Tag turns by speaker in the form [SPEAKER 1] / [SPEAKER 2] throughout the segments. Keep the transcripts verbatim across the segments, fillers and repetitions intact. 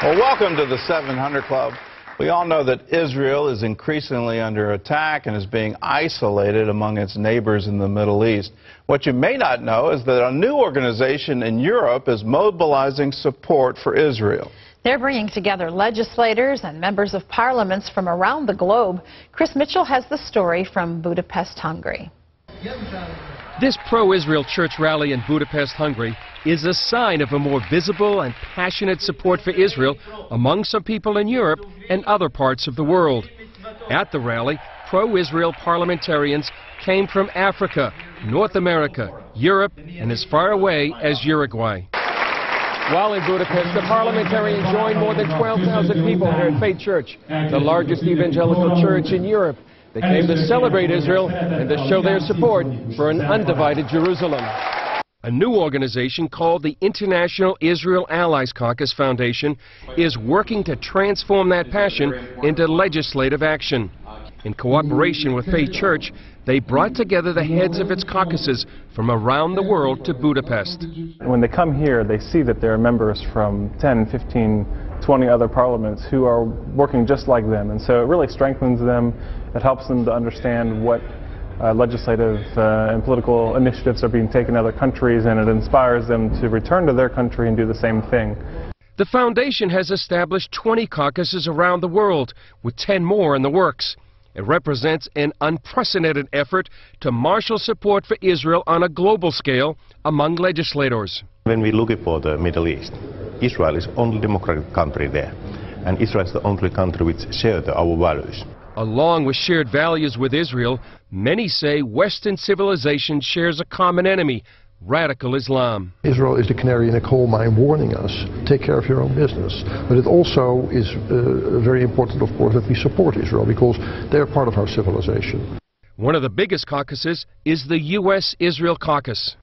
[SPEAKER 1] Well, welcome to the seven hundred Club. We all know that Israel is increasingly under attack and is being isolated among its neighbors in the Middle East. What you may not know is that a new organization in Europe is mobilizing support for Israel.
[SPEAKER 2] They're bringing together legislators and members of parliaments from around the globe. Chris Mitchell has the story from Budapest, Hungary.
[SPEAKER 3] This pro-Israel church rally in Budapest, Hungary is a sign of a more visible and passionate support for Israel among some people in Europe and other parts of the world. At the rally, pro-Israel parliamentarians came from Africa, North America, Europe, and as far away as Uruguay. While in Budapest, the parliamentarians joined more than twelve thousand people here at Faith Church, the largest evangelical church in Europe. They came to celebrate Israel and to show their support for an undivided Jerusalem. A new organization called the International Israel Allies Caucus Foundation is working to transform that passion into legislative action. In cooperation with Faith Church, they brought together the heads of its caucuses from around the world to Budapest.
[SPEAKER 4] When they come here, they see that there are members from ten, fifteen, twenty other parliaments who are working just like them, and so it really strengthens them. It helps them to understand what uh, legislative uh, and political initiatives are being taken in other countries, and it inspires them to return to their country and do the same thing.
[SPEAKER 3] The foundation has established twenty caucuses around the world, with ten more in the works. It represents an unprecedented effort to marshal support for Israel on a global scale among legislators.
[SPEAKER 5] When we look for the Middle East, Israel is the only democratic country there, and Israel is the only country which shares our values.
[SPEAKER 3] Along with shared values with Israel, many say Western civilization shares a common enemy, radical Islam.
[SPEAKER 6] Israel is the canary in a coal mine warning us, take care of your own business. But it also is uh, very important, of course, that we support Israel because they are part of our civilization.
[SPEAKER 3] One of the biggest caucuses is the U S Israel Caucus.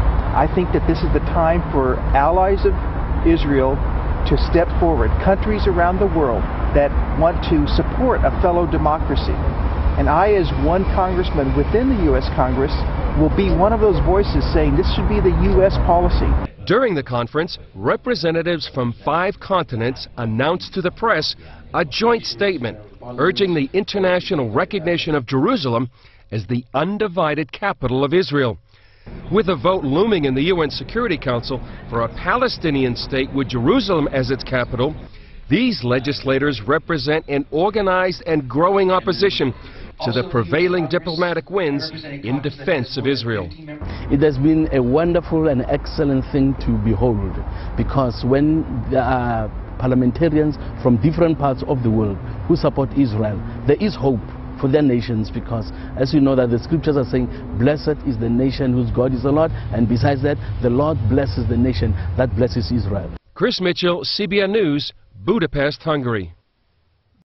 [SPEAKER 7] I think that this is the time for allies of Israel to step forward, countries around the world that want to support a fellow democracy. And I, as one congressman within the U S Congress, will be one of those voices saying this should be the U S policy.
[SPEAKER 3] During the conference, representatives from five continents announced to the press a joint statement urging the international recognition of Jerusalem as the undivided capital of Israel. With a vote looming in the U N Security Council for a Palestinian state with Jerusalem as its capital, these legislators represent an organized and growing opposition to the prevailing diplomatic winds in defense of Israel.
[SPEAKER 8] It has been a wonderful and excellent thing to behold, because when there are parliamentarians from different parts of the world who support Israel, there is hope for their nations, because as you know that the scriptures are saying, blessed is the nation whose God is the Lord, and besides that, the Lord blesses the nation that blesses Israel.
[SPEAKER 3] Chris Mitchell, C B N News, Budapest, Hungary.